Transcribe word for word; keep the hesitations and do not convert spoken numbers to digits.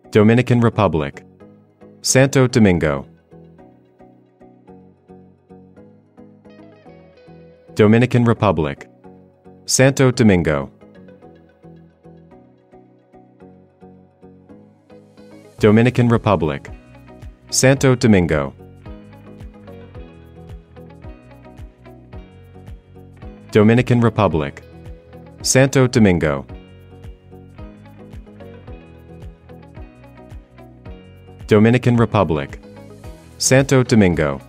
Dominican Republic, Santo Domingo. Dominican Republic, Santo Domingo. Dominican Republic, Santo Domingo. Dominican Republic, Santo Domingo. Dominican Republic, Santo Domingo.